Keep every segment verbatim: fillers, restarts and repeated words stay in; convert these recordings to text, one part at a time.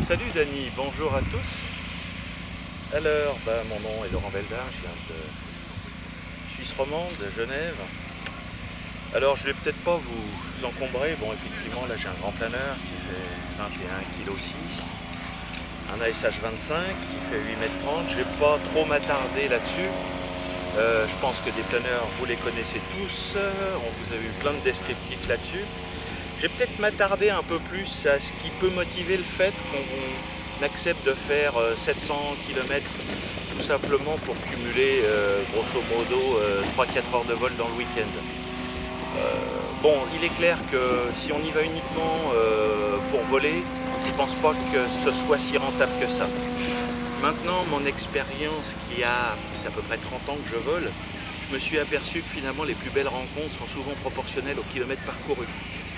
Salut Dany, bonjour à tous. Alors, bah, mon nom est Laurent Beldard, je viens de Suisse romande, de Genève. Alors, je vais peut-être pas vous encombrer. Bon, effectivement, là j'ai un grand planeur qui fait vingt et un virgule six kilos, un A S H vingt-cinq qui fait huit mètres trente. Je vais pas trop m'attarder là-dessus. Euh, je pense que des planeurs, vous les connaissez tous. On vous a eu plein de descriptifs là-dessus. Je vais peut-être m'attarder un peu plus à ce qui peut motiver le fait qu'on accepte de faire sept cents kilomètres tout simplement pour cumuler euh, grosso modo euh, trois à quatre heures de vol dans le week-end. Euh, bon, il est clair que si on y va uniquement euh, pour voler, je pense pas que ce soit si rentable que ça. Maintenant, mon expérience qui a, c'est à peu près trente ans que je vole, je me suis aperçu que finalement les plus belles rencontres sont souvent proportionnelles aux kilomètres parcourus.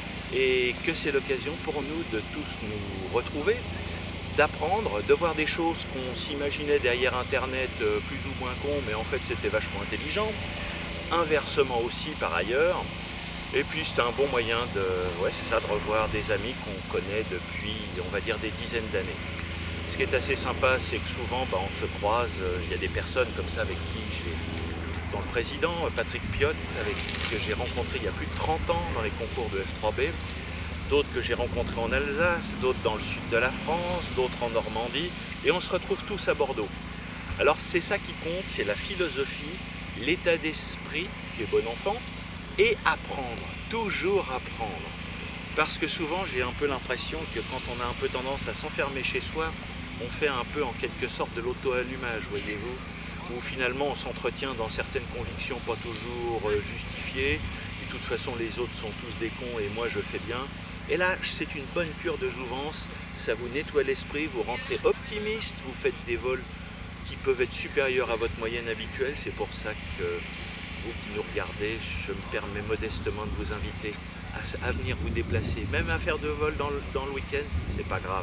Et que c'est l'occasion pour nous de tous nous retrouver, d'apprendre, de voir des choses qu'on s'imaginait derrière Internet plus ou moins cons, mais en fait c'était vachement intelligent. Inversement aussi par ailleurs. Et puis c'est un bon moyen de, ouais, c'est ça, de revoir des amis qu'on connaît depuis, on va dire, des dizaines d'années. Ce qui est assez sympa, c'est que souvent bah, on se croise, il y a des personnes comme ça avec qui j'ai... Dans le président, Patrick Piot, avec que j'ai rencontré il y a plus de trente ans dans les concours de F trois B, d'autres que j'ai rencontrés en Alsace, d'autres dans le sud de la France, d'autres en Normandie, et on se retrouve tous à Bordeaux. Alors c'est ça qui compte, c'est la philosophie, l'état d'esprit qui est bon enfant, et apprendre, toujours apprendre. Parce que souvent j'ai un peu l'impression que quand on a un peu tendance à s'enfermer chez soi, on fait un peu en quelque sorte de l'auto-allumage, voyez-vous, où finalement on s'entretient dans certaines convictions pas toujours justifiées, de toute façon les autres sont tous des cons et moi je fais bien. Et là c'est une bonne cure de jouvence, ça vous nettoie l'esprit, vous rentrez optimiste, vous faites des vols qui peuvent être supérieurs à votre moyenne habituelle. C'est pour ça que vous qui nous regardez, je me permets modestement de vous inviter à, à venir vous déplacer, même à faire deux vols dans le, dans le week-end, c'est pas grave.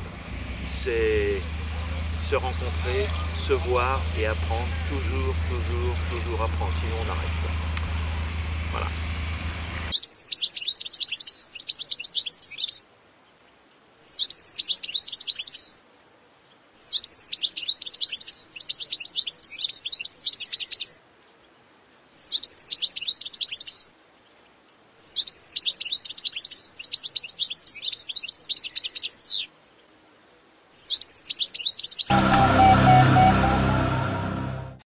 C'est se rencontrer, se voir et apprendre, toujours, toujours, toujours apprendre, sinon on arrête. Voilà. You